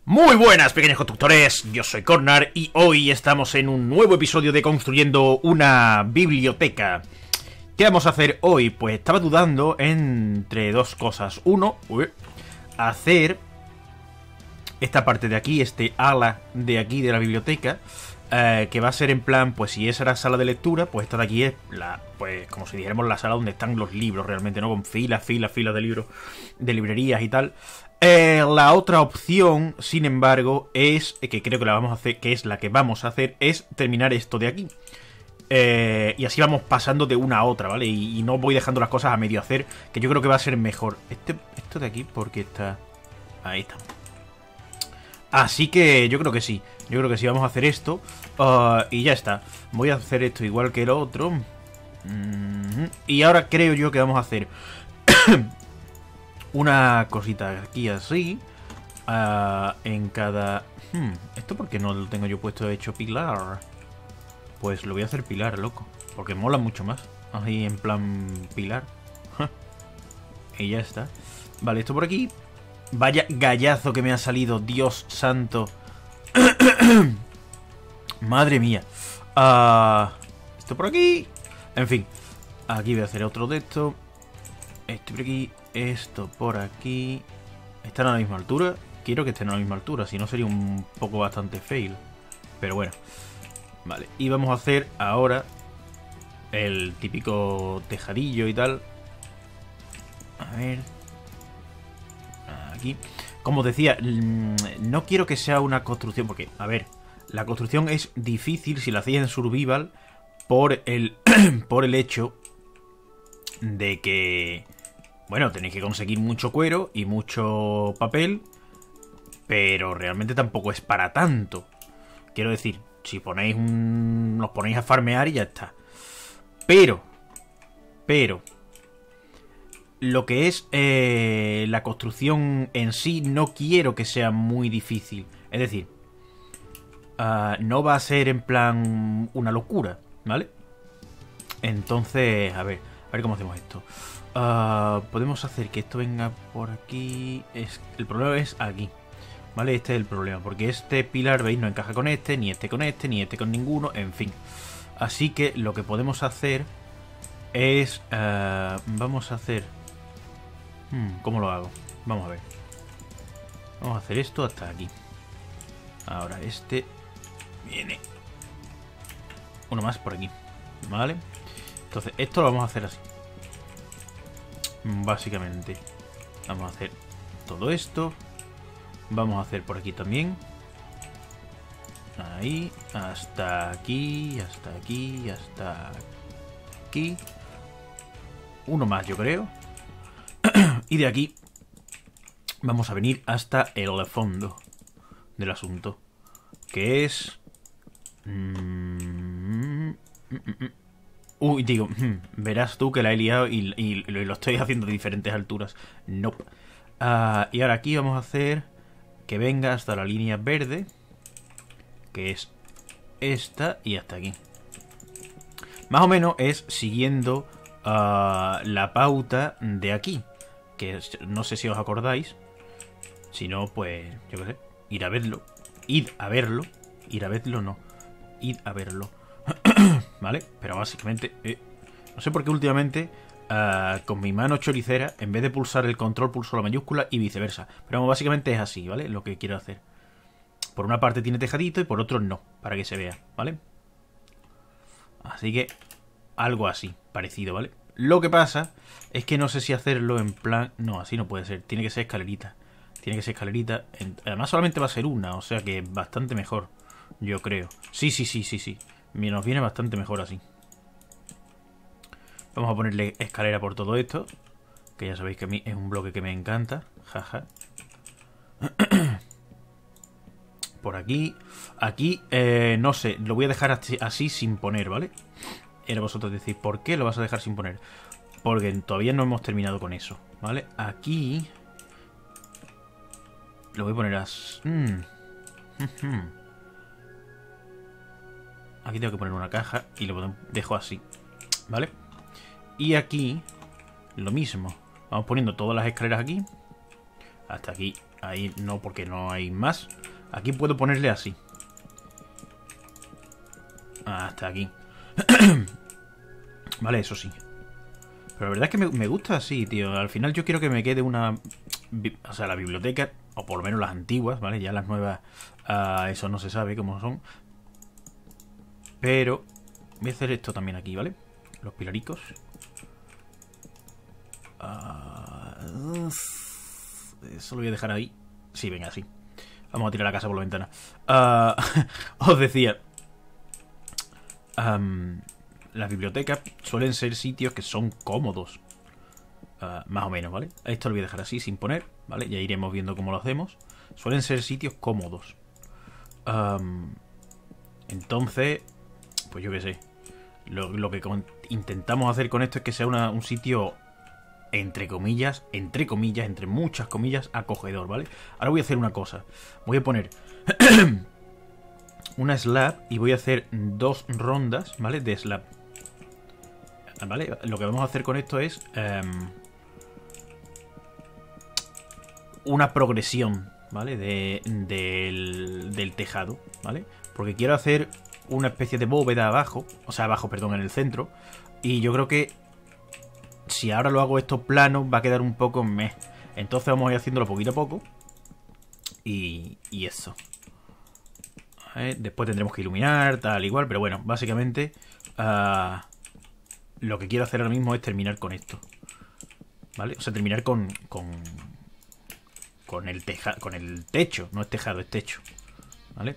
Muy buenas, pequeños constructores, yo soy Cornar y hoy estamos en un nuevo episodio de Construyendo una Biblioteca. ¿Qué vamos a hacer hoy? Pues estaba dudando entre dos cosas. Uno, hacer esta parte de aquí, este ala de aquí de la biblioteca, que va a ser en plan, pues si esa era sala de lectura, pues esta de aquí es la, pues como si dijéramos la sala donde están los libros realmente, ¿no? Con filas de libros, de librerías y tal. La otra opción, sin embargo, es que creo que la vamos a hacer, que es la que vamos a hacer, es terminar esto de aquí. Y así vamos pasando de una a otra, ¿vale? Y no voy dejando las cosas a medio hacer, que yo creo que va a ser mejor. Esto de aquí, porque está... Ahí está. Así que yo creo que sí. Yo creo que sí, vamos a hacer esto. Y ya está. Voy a hacer esto igual que el otro. Y ahora creo yo que vamos a hacer... una cosita aquí así. En cada... ¿Esto por qué no lo tengo yo puesto hecho pilar? Pues lo voy a hacer pilar, loco. Porque mola mucho más. Ahí en plan pilar. Y ya está. Vale, esto por aquí. Vaya gallazo que me ha salido, Dios santo. Madre mía. Esto por aquí. En fin. Aquí voy a hacer otro de esto. Esto por aquí. Esto por aquí. Están a la misma altura. Quiero que estén a la misma altura. Si no sería un poco bastante fail. Pero bueno. Vale. Y vamos a hacer ahora el típico tejadillo y tal. A ver. Aquí. Como os decía, no quiero que sea una construcción. Porque, a ver, la construcción es difícil si la hacéis en survival. Por el, por el hecho de que... Bueno, tenéis que conseguir mucho cuero y mucho papel, pero realmente tampoco es para tanto. Quiero decir, si ponéis nos ponéis a farmear y ya está. Pero, lo que es la construcción en sí no quiero que sea muy difícil. Es decir, no va a ser en plan una locura, ¿vale? Entonces, a ver cómo hacemos esto. Podemos hacer que esto venga por aquí. El problema es aquí, ¿vale? Este es el problema, porque este pilar, ¿veis? No encaja con este, ni este con este, ni este con ninguno, en fin. Así que lo que podemos hacer es... vamos a hacer... ¿cómo lo hago? Vamos a ver. Vamos a hacer esto hasta aquí. Ahora este viene uno más por aquí, ¿vale? Entonces esto lo vamos a hacer así. Básicamente vamos a hacer todo esto. Vamos a hacer por aquí también. Ahí, hasta aquí, hasta aquí, hasta aquí. Uno más, yo creo. Y de aquí vamos a venir hasta el fondo del asunto, que es... Uy, digo, verás tú que la he liado y lo estoy haciendo de diferentes alturas. Nope. Y ahora aquí vamos a hacer que venga hasta la línea verde, que es esta, y hasta aquí. Más o menos es siguiendo la pauta de aquí, que no sé si os acordáis. Si no, pues, yo qué sé, ir a verlo. Ir a verlo. Ir a verlo, no. Ir a verlo. ¿Vale? Pero básicamente... no sé por qué últimamente con mi mano choricera, en vez de pulsar el control, pulso la mayúscula y viceversa. Pero básicamente es así, ¿vale? Lo que quiero hacer. Por una parte tiene tejadito y por otro no, para que se vea, ¿vale? Así que algo así, parecido, ¿vale? Lo que pasa es que no sé si hacerlo en plan... No, así no puede ser, tiene que ser escalerita. Tiene que ser escalerita. Además solamente va a ser una, o sea que bastante mejor, yo creo. Sí. Nos viene bastante mejor así. Vamos a ponerle escalera por todo esto, que ya sabéis que a mí es un bloque que me encanta. Jaja. Por aquí. Aquí, no sé, lo voy a dejar así sin poner, ¿vale? Y ahora vosotros decís, ¿por qué lo vas a dejar sin poner? Porque todavía no hemos terminado con eso, ¿vale? Aquí lo voy a poner así. Aquí tengo que poner una caja y lo dejo así, ¿vale? Y aquí lo mismo. Vamos poniendo todas las escaleras aquí. Hasta aquí Ahí no, porque no hay más. Aquí puedo ponerle así. Hasta aquí. Vale, eso sí. Pero la verdad es que me gusta así, tío. Al final yo quiero que me quede una... O sea, la biblioteca, o por lo menos las antiguas, ¿vale? Ya las nuevas, eso no se sabe cómo son. Pero voy a hacer esto también aquí, ¿vale? Los pilaricos. Eso lo voy a dejar ahí. Sí, venga, sí. Vamos a tirar la casa por la ventana. Os decía... las bibliotecas suelen ser sitios que son cómodos. Más o menos, ¿vale? Esto lo voy a dejar así, sin poner, ¿vale? Ya iremos viendo cómo lo hacemos. Suelen ser sitios cómodos. Entonces, pues yo qué sé. Lo que intentamos hacer con esto es que sea un sitio, entre comillas, entre muchas comillas, acogedor, ¿vale? Ahora voy a hacer una cosa. Voy a poner una slab y voy a hacer 2 rondas, ¿vale? De slab. ¿Vale? Lo que vamos a hacer con esto es una progresión, ¿vale? Del tejado, ¿vale? Porque quiero hacer una especie de bóveda abajo, o sea, abajo, perdón, en el centro. Y yo creo que si ahora lo hago esto plano, va a quedar un poco meh. Entonces vamos a ir haciéndolo poquito a poco. Y eso. Después tendremos que iluminar, tal, igual. Pero bueno, básicamente lo que quiero hacer ahora mismo es terminar con esto, ¿vale? O sea, terminar con el techo. No es tejado, es techo, ¿vale?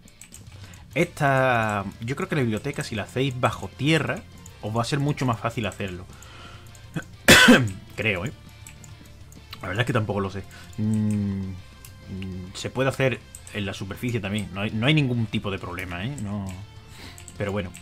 Yo creo que la biblioteca, si la hacéis bajo tierra, os va a ser mucho más fácil hacerlo. Creo, ¿eh? La verdad es que tampoco lo sé. Se puede hacer en la superficie también. No hay ningún tipo de problema, ¿eh? No. Pero bueno.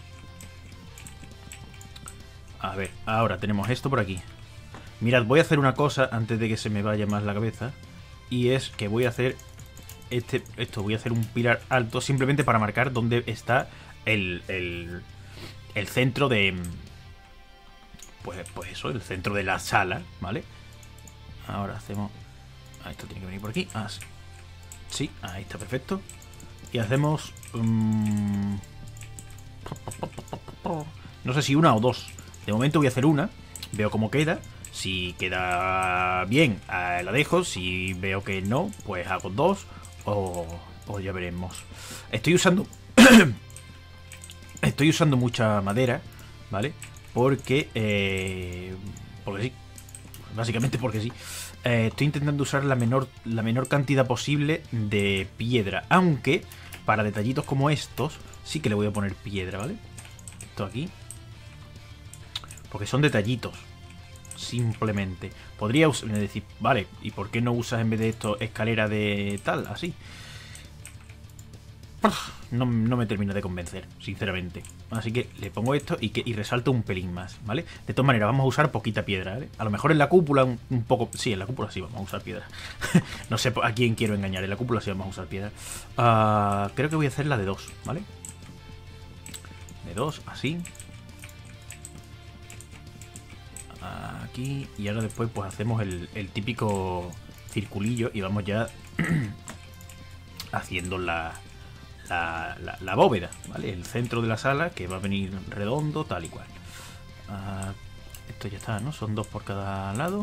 A ver, ahora tenemos esto por aquí. Mirad, voy a hacer una cosa antes de que se me vaya más la cabeza. Y es que voy a hacer voy a hacer un pilar alto simplemente para marcar dónde está el centro de... Pues eso, el centro de la sala, ¿vale? Ahora hacemos... esto tiene que venir por aquí. Sí. Sí, ahí está, perfecto. Y hacemos... no sé si una o 2. De momento voy a hacer una. Veo cómo queda. Si queda bien, la dejo. Si veo que no, pues hago 2. O ya veremos. Estoy usando... Estoy usando mucha madera, ¿vale? Porque... porque sí. Básicamente porque sí. Estoy intentando usar la menor cantidad posible de piedra. Aunque, para detallitos como estos, sí que le voy a poner piedra, ¿vale? Esto aquí. Porque son detallitos. Simplemente. Podría decir, vale, ¿y por qué no usas en vez de esto escalera de tal? Así. No me termina de convencer, sinceramente. Así que le pongo esto y resalto un pelín más, ¿vale? De todas maneras, vamos a usar poquita piedra, ¿vale? A lo mejor en la cúpula un poco... Sí, en la cúpula sí vamos a usar piedra. No sé a quién quiero engañar. En la cúpula sí vamos a usar piedra. Creo que voy a hacer la de 2, ¿vale? De 2, así. Aquí. Y ahora después pues hacemos el típico circulillo y vamos ya haciendo la bóveda, ¿vale? El centro de la sala, que va a venir redondo, tal y cual. Esto ya está, ¿no? Son 2 por cada lado.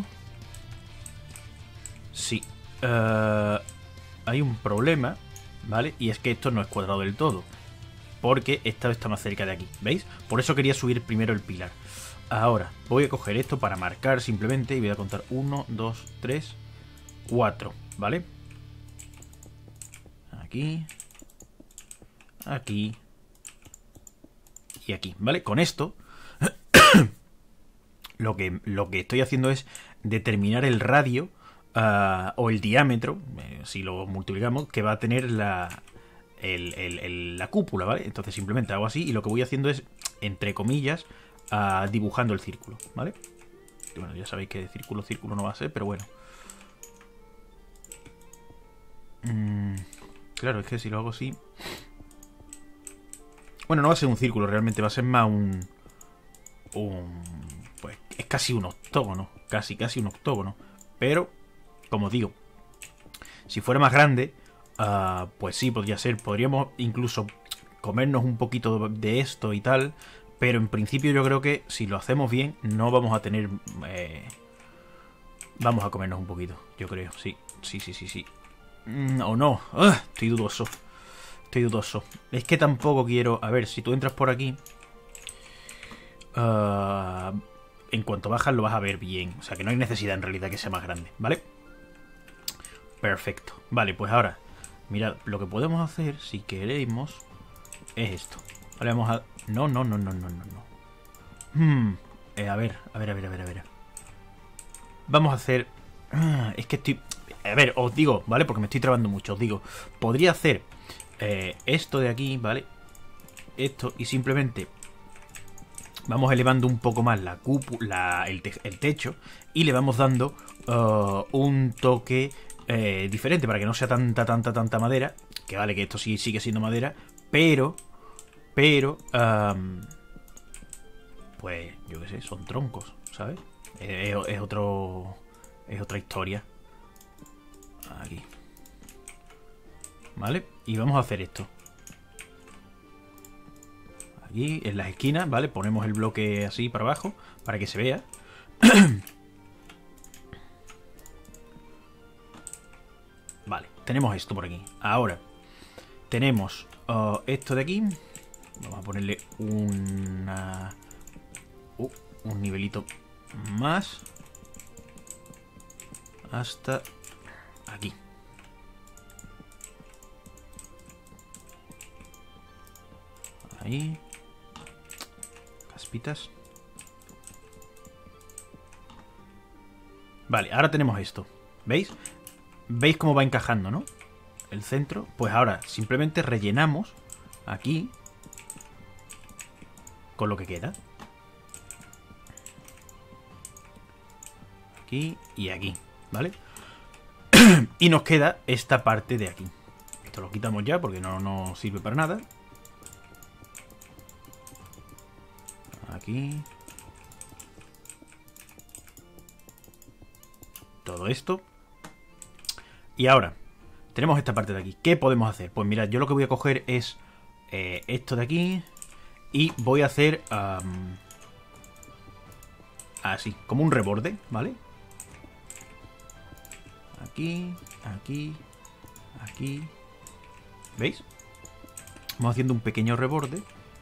Sí. Hay un problema, ¿vale? Y es que esto no es cuadrado del todo. Porque esta está más cerca de aquí, ¿veis? Por eso quería subir primero el pilar. Ahora, voy a coger esto para marcar simplemente y voy a contar 1, 2, 3, 4, ¿vale? Aquí... aquí y aquí, ¿vale? Con esto lo que estoy haciendo es determinar el radio o el diámetro, si lo multiplicamos, que va a tener la cúpula, ¿vale? Entonces simplemente hago así y lo que voy haciendo es, entre comillas, dibujando el círculo, ¿vale? Y bueno, ya sabéis que círculo no va a ser, pero bueno. Claro, es que si lo hago así... Bueno, no va a ser un círculo, realmente va a ser más pues es casi un octógono. Casi un octógono. Pero, como digo, Si fuera más grande, pues sí, podría ser. Podríamos incluso comernos un poquito de esto y tal. Pero en principio yo creo que si lo hacemos bien, no vamos a tener... vamos a comernos un poquito, yo creo. Sí. O no. Estoy dudoso. Es que tampoco quiero... A ver, si tú entras por aquí... en cuanto bajas lo vas a ver bien. O sea que no hay necesidad en realidad que sea más grande, ¿vale? Perfecto. Vale, pues ahora... Mirad, lo que podemos hacer, si queremos... Es esto. Vale, vamos a... No. A ver. Vamos a hacer... es que estoy... A ver, os digo, ¿vale? Porque me estoy trabando mucho. Os digo, podría hacer esto de aquí, ¿vale? Esto y simplemente vamos elevando un poco más la cúpula, el techo y le vamos dando un toque diferente para que no sea tanta madera. Que vale, que esto sí sigue siendo madera, pero pues yo qué sé, son troncos, ¿sabes? Es otra historia. Aquí. ¿Vale? Y vamos a hacer esto. Aquí, en las esquinas, ¿vale? Ponemos el bloque así para abajo, para que se vea. Vale, tenemos esto por aquí. Ahora, tenemos esto de aquí. Vamos a ponerle un nivelito más. Hasta aquí. Ahí. Caspitas. Vale, ahora tenemos esto. ¿Veis? ¿Veis cómo va encajando, no? El centro. Pues ahora simplemente rellenamos aquí con lo que queda. Aquí y aquí, ¿vale? Y nos queda esta parte de aquí. Esto lo quitamos ya porque no sirve para nada. Aquí. Todo esto. Y ahora, tenemos esta parte de aquí. ¿Qué podemos hacer? Pues mirad, yo lo que voy a coger es esto de aquí. Y voy a hacer así, como un reborde, ¿vale? Aquí, aquí, aquí. ¿Veis? Vamos haciendo un pequeño reborde.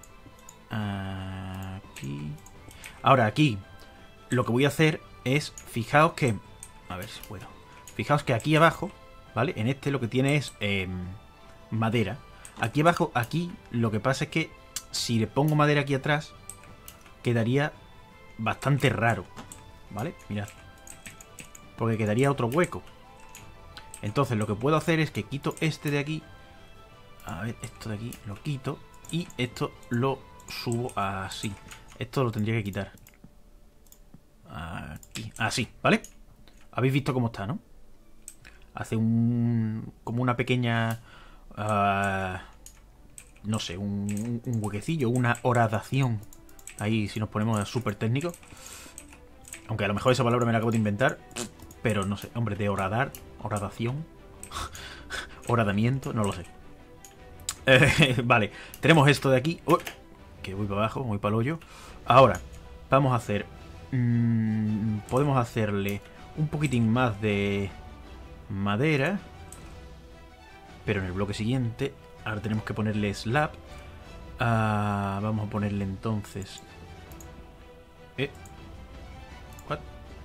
Aquí. Ahora aquí lo que voy a hacer es, fijaos que... A ver si puedo. Fijaos que aquí abajo, ¿vale? En este lo que tiene es madera. Aquí abajo, aquí, lo que pasa es que si le pongo madera aquí atrás, quedaría bastante raro, ¿vale? Mirad. Porque quedaría otro hueco. Entonces lo que puedo hacer es que quito este de aquí. A ver, esto de aquí lo quito. Y esto lo subo así. Esto lo tendría que quitar. Aquí, así, ¿vale? Habéis visto cómo está, ¿no? Hace como una pequeña... no sé, un huequecillo, una horadación. Ahí si nos ponemos súper técnicos. Aunque a lo mejor esa palabra me la acabo de inventar. Pero no sé, hombre, de horadar, horadación, horadamiento, no lo sé. Vale, tenemos esto de aquí. Que voy para abajo, voy para el hoyo. Ahora, vamos a hacer... podemos hacerle un poquitín más de madera. Pero en el bloque siguiente. Ahora tenemos que ponerle slab. Vamos a ponerle entonces... ¿What?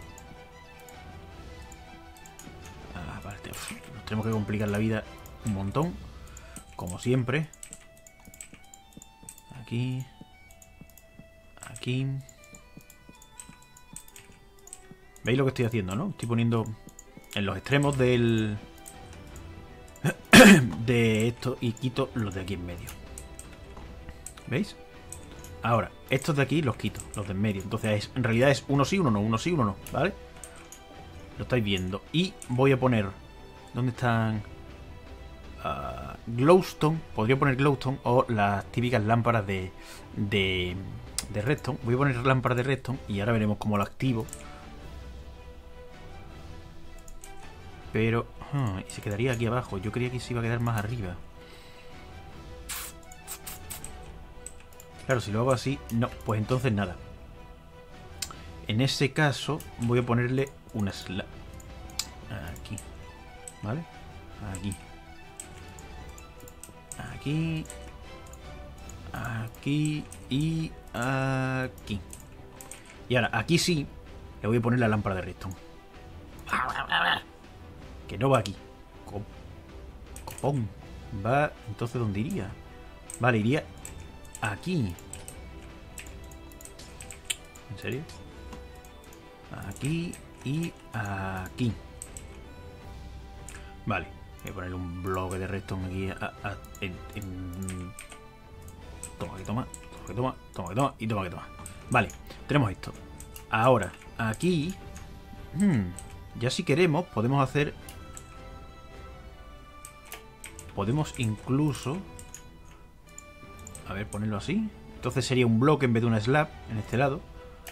Vale, nos tenemos que complicar la vida un montón. Como siempre. Aquí. Aquí. ¿Veis lo que estoy haciendo, no? Estoy poniendo en los extremos del... de esto y quito los de aquí en medio. ¿Veis? Ahora, estos de aquí los quito, los de en medio. Entonces en realidad es uno sí, uno no, uno sí, uno no, ¿vale? Lo estáis viendo. Y voy a poner... ¿Dónde están? Glowstone. Podría poner glowstone o las típicas lámparas de redstone. Voy a poner lámparas de redstone y ahora veremos cómo lo activo. Pero... y se quedaría aquí abajo. Yo creía que se iba a quedar más arriba. Claro, si lo hago así... No, pues entonces nada. En ese caso voy a ponerle una slab. Aquí. ¿Vale? Aquí. Aquí. Aquí. Y aquí. Y ahora, aquí sí, le voy a poner la lámpara de redstone. Que no va aquí. Copón. Va... Entonces, ¿dónde iría? Vale, iría aquí. ¿En serio? Aquí y aquí. Vale. Voy a poner un bloque de redstone aquí Toma que toma. Toma que toma. Toma que toma. Y toma que toma. Vale. Tenemos esto. Ahora, aquí... ya si queremos, podemos hacer... Podemos incluso... A ver, ponerlo así. Entonces sería un bloque en vez de una slab en este lado.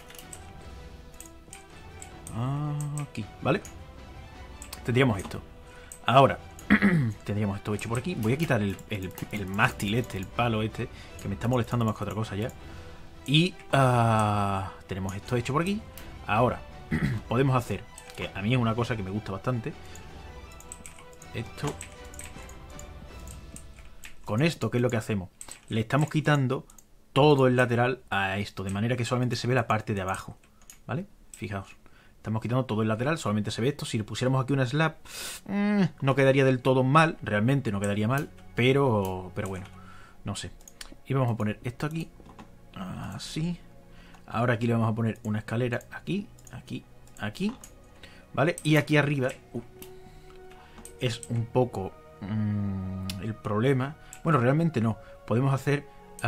Aquí, ¿vale? Tendríamos esto. Ahora, tendríamos esto hecho por aquí. Voy a quitar el mástil este, el palo este, que me está molestando más que otra cosa ya. Y tenemos esto hecho por aquí. Ahora, podemos hacer, que a mí es una cosa que me gusta bastante. Esto. Con esto, ¿qué es lo que hacemos? Le estamos quitando todo el lateral a esto, de manera que solamente se ve la parte de abajo. ¿Vale? Fijaos. Estamos quitando todo el lateral, solamente se ve esto. Si le pusiéramos aquí una slab, no quedaría del todo mal. Realmente no quedaría mal, pero bueno, no sé. Y vamos a poner esto aquí. Así. Ahora aquí le vamos a poner una escalera aquí, aquí, aquí. ¿Vale? Y aquí arriba es un poco el problema. Bueno, realmente no. Podemos hacer...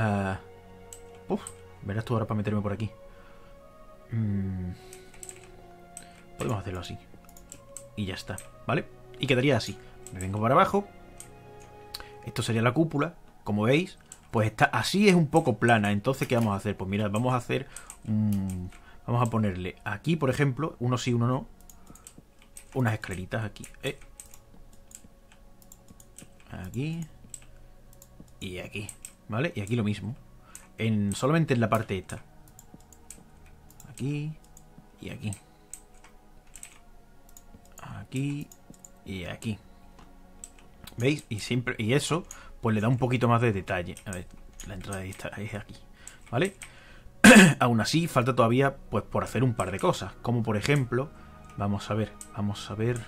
verás tú ahora para meterme por aquí. Podemos hacerlo así. Y ya está, ¿vale? Y quedaría así. Me vengo para abajo. Esto sería la cúpula. Como veis, pues está así, es un poco plana. Entonces, ¿qué vamos a hacer? Pues mirad, vamos a hacer... vamos a ponerle aquí, por ejemplo, uno sí, uno no. Unas escaleritas aquí. Aquí. Y aquí. ¿Vale? Y aquí lo mismo. Solamente en la parte esta. Aquí. Y aquí. Aquí. Y aquí. ¿Veis? Y eso, pues le da un poquito más de detalle. A ver, la entrada es aquí. ¿Vale? Aún así, falta todavía, pues, por hacer un par de cosas. Como por ejemplo, vamos a ver. Vamos a ver,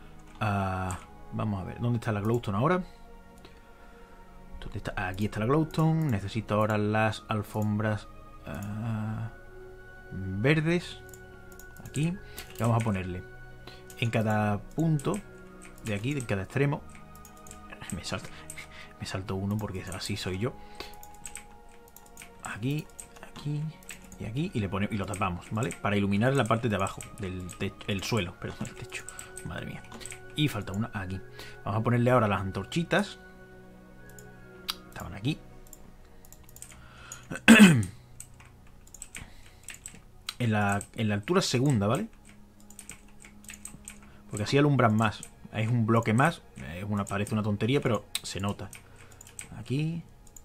¿dónde está la glowstone ahora? ¿Dónde está? Aquí está la glowstone. Necesito ahora las alfombras verdes. Aquí. Y vamos a ponerle en cada punto de aquí, de cada extremo. Me salto uno porque así soy yo. Aquí, aquí y aquí. Y lo tapamos, ¿vale? Para iluminar la parte de abajo del el suelo, perdón, el techo. Madre mía. Y falta una aquí. Vamos a ponerle ahora las antorchitas. Estaban aquí. en la altura segunda, ¿vale? Porque así alumbran más. Es un bloque más. Parece una tontería, pero se nota. Aquí.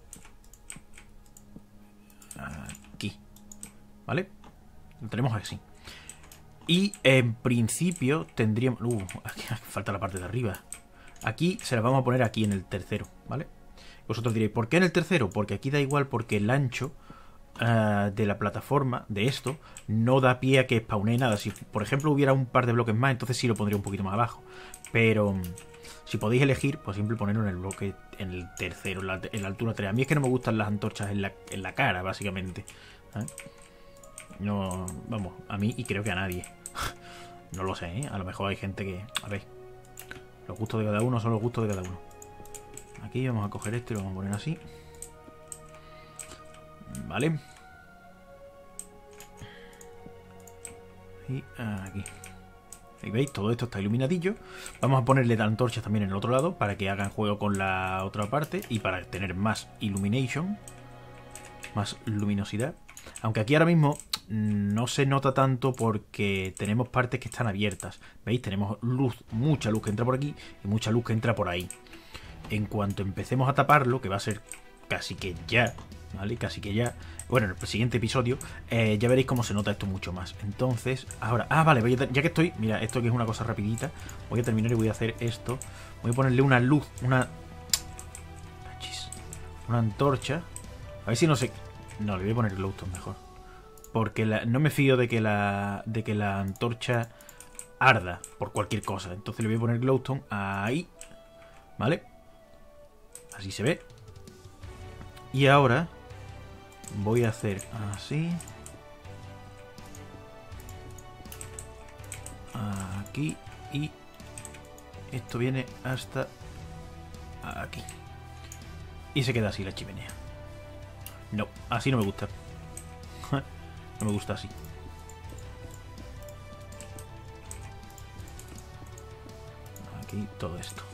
Aquí. ¿Vale? Lo tenemos así. Y en principio tendríamos... aquí falta la parte de arriba. Aquí se la vamos a poner aquí en el tercero, ¿vale? Vosotros diréis, ¿por qué en el tercero? Porque aquí da igual, porque el ancho de la plataforma, de esto, no da pie a que spawnee nada. Si, por ejemplo, hubiera un par de bloques más, entonces sí lo pondría un poquito más abajo. Pero si podéis elegir, pues siempre ponerlo en el bloque, en el tercero, en la altura 3. A mí es que no me gustan las antorchas en la cara, básicamente. No, vamos, a mí y creo que a nadie. No lo sé, ¿eh? A lo mejor hay gente que... A ver, los gustos de cada uno son los gustos de cada uno. Aquí vamos a coger esto y lo vamos a poner así. Vale. Y aquí. Y veis, todo esto está iluminadillo. Vamos a ponerle antorchas también en el otro lado para que hagan juego con la otra parte y para tener más illumination, más luminosidad. Aunque aquí ahora mismo no se nota tanto porque tenemos partes que están abiertas. ¿Veis? Tenemos luz, mucha luz que entra por aquí y mucha luz que entra por ahí. En cuanto empecemos a taparlo, que va a ser casi que ya, ¿vale? Casi que ya. Bueno, en el siguiente episodio ya veréis cómo se nota esto mucho más. Entonces, ahora... Ah, vale, ya que estoy... Mira, esto que es una cosa rapidita. Voy a terminar y voy a hacer esto. Voy a ponerle una luz, una antorcha. A ver si no sé... No, le voy a poner glowstone mejor. Porque no me fío de que la antorcha arda por cualquier cosa. Entonces le voy a poner glowstone ahí. ¿Vale? Así se ve. Y ahora voy a hacer así. Aquí. Y esto viene hasta aquí. Y se queda así la chimenea. No, así no me gusta. No me gusta así. Aquí todo esto.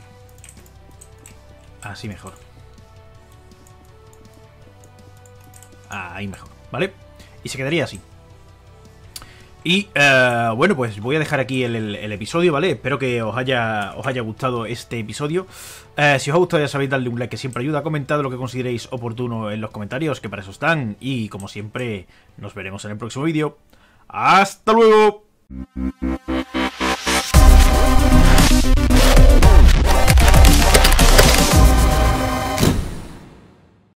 Así mejor. Ahí mejor, ¿vale? Y se quedaría así. Y bueno, pues voy a dejar aquí el episodio, ¿vale? Espero que os haya gustado este episodio. Si os ha gustado, ya sabéis, darle un like que siempre ayuda. Comentad lo que consideréis oportuno en los comentarios, que para eso están. Y como siempre, nos veremos en el próximo vídeo. ¡Hasta luego!